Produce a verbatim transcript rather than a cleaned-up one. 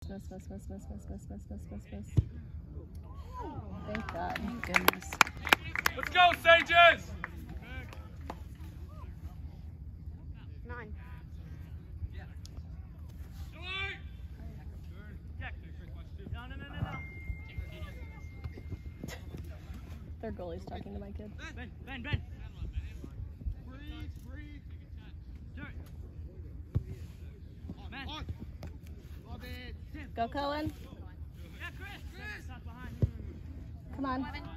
Miss, miss, miss, miss, miss, miss, miss, miss, miss, miss. Thank God. Thank goodness. Let's go, Sages! Nine. No, no, no, no, no. Their goalie's talking to my kid. Ben, Ben, Ben. Breathe, breathe. Turn. Man. Love it. Go, Cohen. Yeah, Chris. Chris. Come on.